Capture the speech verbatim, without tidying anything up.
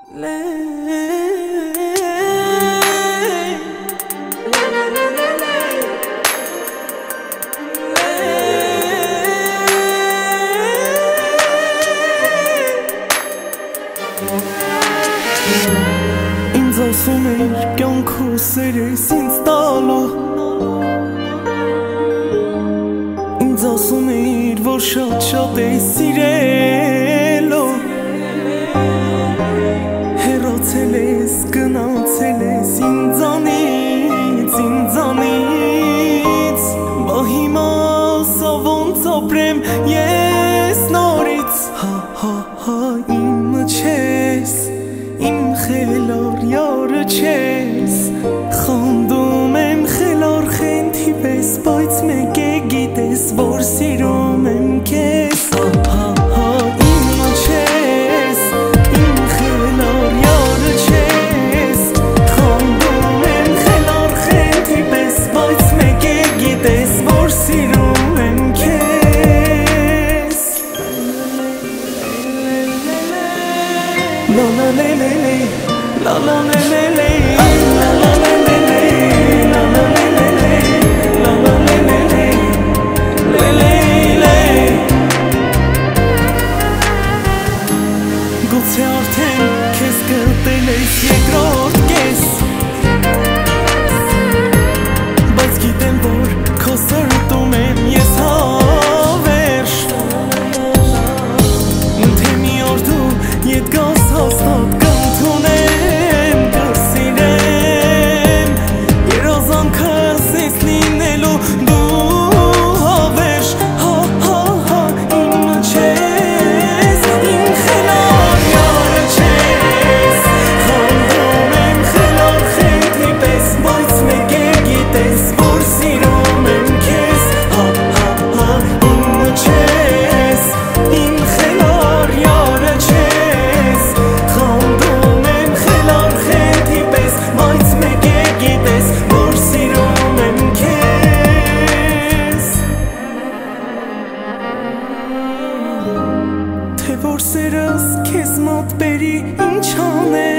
Ինձ ասում էր կյանքու սերես ինձ տալու Ինձ ասում էր, որ շատ-շատ է սիրելու Հեռացել ես, գնացել ես ինձանից, ինձանից Բա հիմա սա ոնց ապրեմ ես նորից Հա, հա, հա, իմը չես Իմ խելար յարը չես Խանդում եմ խելար խենթի պես Բայց մեկ է գիտես, որ սիրում եմ կեզ Հա, հա, իմը չես Իմ խելար յարը չես Խանդում եմ խելար խենթի պես Բայց մեկ է գիտես, որ սիրում եմ կեզ La la la la la La la la la la La la la la la La la la la la La la la la la La la la Գուցե արդեն քեզ գտել ես երկրորդ կես Բայց գիտեմ, որ քո սրտում եմ ես հավերժ Թե մի օր դու ետ գաս հաստատ կընդունեմ, կսիրեմ Երազանքս ես լինելու դու հավերժ Հա, հա, հա, իմը չես Իմ խելար յարը չես Խանդում եմ խելար խենթի պես Բայց մեկ է գիտես, որ սիրում եմ քեզ Հա, հա, հա, իմը չես Իմ խելար յարը չես Խանդում եմ խելար խենթի պես Բայց մեկ է գիտես, որ սիրում եմ քեզ Թե որ սերս քեզ մոտ բերի ինչ անեմ